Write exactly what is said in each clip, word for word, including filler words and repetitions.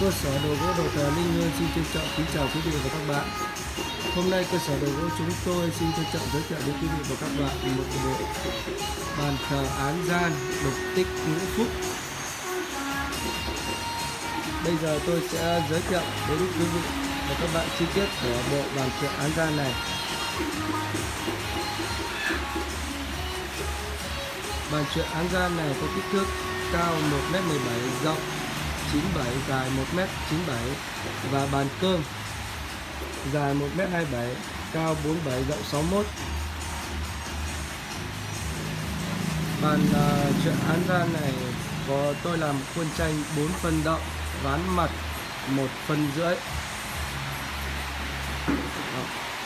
Cơ sở đồ gỗ đồ thờ Linh Hương xin trân trọng kính chào quý vị và các bạn. Hôm nay cơ sở đồ gỗ chúng tôi xin trân trọng giới thiệu đến quý vị và các bạn một bộ bàn thờ án gian đục tích ngũ phúc. Bây giờ tôi sẽ giới thiệu đến quý vị và các bạn chi tiết của bộ bàn thờ án gian này. Bàn truyện án gian này có kích thước cao một mét mười bảy, rộng chín mươi bảy, dài một mét chín mươi bảy và bàn cơm dài một mét hai mươi bảy, cao bốn mươi bảy, rộng sáu mươi mốt. Bàn uh, truyện án gian này có tôi làm khuôn tranh bốn phân đậu, ván mặt một phân rưỡi. Đó.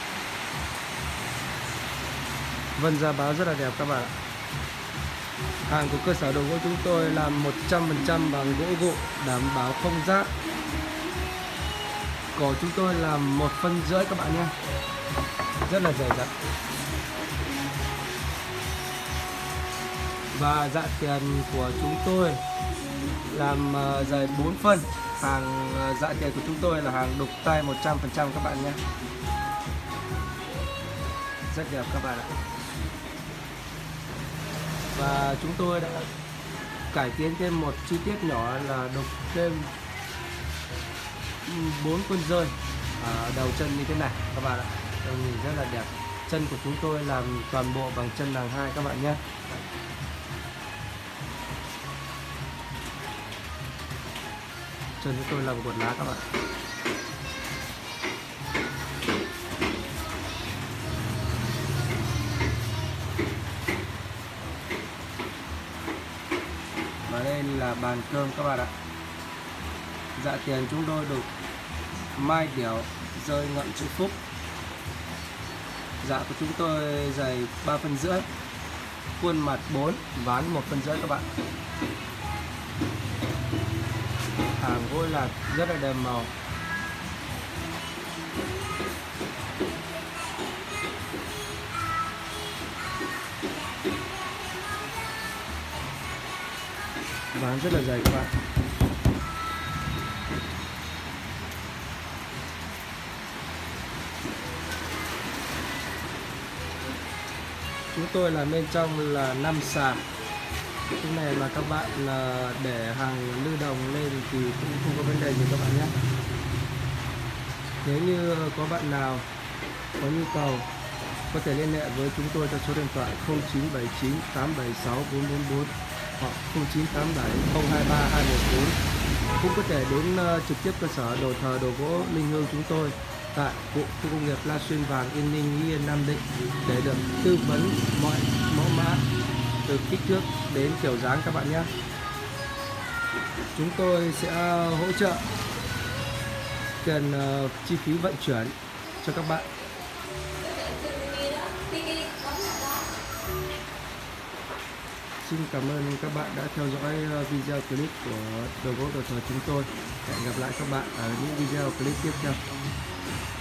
Vân ra báo rất là đẹp các bạn ạ. Hàng của cơ sở đồ gỗ chúng tôi làm một trăm phần trăm bằng gỗ gụ, đảm bảo không rác. Cổ chúng tôi làm một phân rưỡi các bạn nhé, rất là dày dặn. Và dạ tiền của chúng tôi làm dày bốn phân. Hàng dạ tiền của chúng tôi là hàng đục tay một trăm phần trăm các bạn nhé, rất đẹp các bạn ạ. Và chúng tôi đã cải tiến thêm một chi tiết nhỏ là đục thêm bốn con rơi ở đầu chân như thế này các bạn ạ. Trông nhìn rất là đẹp. Chân của chúng tôi làm toàn bộ bằng chân đằng hai các bạn nhé. Chân chúng tôi làm cột lá các bạn. Và đây là bàn cơm các bạn ạ. Dạ tiền chúng tôi đục mai điểu rơi ngậm chữ phúc. Dạ của chúng tôi dày ba phân rưỡi, khuôn mặt bốn, ván một phân rưỡi các bạn. Hàng gỗ là rất là đẹp màu. Ván rất là dày các bạn. Chúng tôi làm bên trong là năm sàn. Cái này mà các bạn là để hàng lưu đồng lên thì cũng không có vấn đề gì các bạn nhé. Nếu như có bạn nào có nhu cầu có thể liên hệ với chúng tôi theo số điện thoại không chín bảy chín tám bảy sáu bốn bốn bốn hoặc không chín tám bảy không hai ba hai một bốn. Cũng có thể đến uh, trực tiếp cơ sở đồ thờ đồ gỗ Linh Hương chúng tôi tại khu công nghiệp La Xuyên Vàng, Yên Ninh, Ý Yên, Nam Định để được tư vấn mọi mẫu mã từ kích thước đến kiểu dáng các bạn nhé. Chúng tôi sẽ hỗ trợ tiền uh, chi phí vận chuyển cho các bạn. Xin cảm ơn các bạn đã theo dõi video clip của đồ gỗ đồ thờ chúng tôi. Hẹn gặp lại các bạn ở những video clip tiếp theo.